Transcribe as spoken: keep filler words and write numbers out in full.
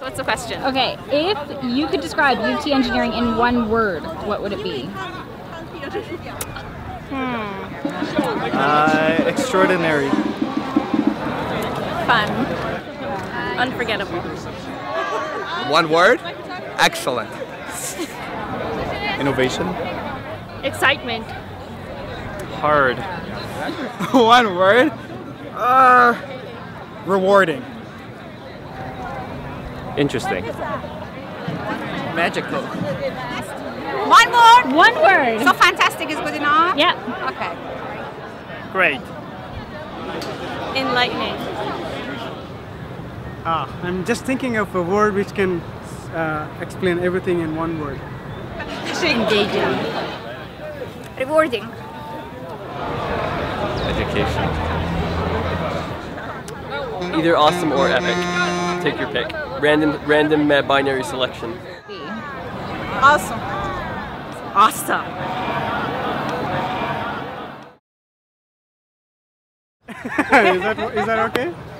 So what's the question? Okay, if you could describe U of T engineering in one word, what would it be? Hmm. Uh, extraordinary. Fun. Unforgettable. One word? Excellent. Innovation. Excitement. Hard. One word? Uh, rewarding. Interesting. Magical. One word? One word. So fantastic is good enough? Yeah. Okay. Great. Enlightening. Ah, I'm just thinking of a word which can uh, explain everything in one word. Engaging. Rewarding. Education. Either awesome or epic. Take your pick. Random, random uh, binary selection. Awesome. Awesome. is that is that okay?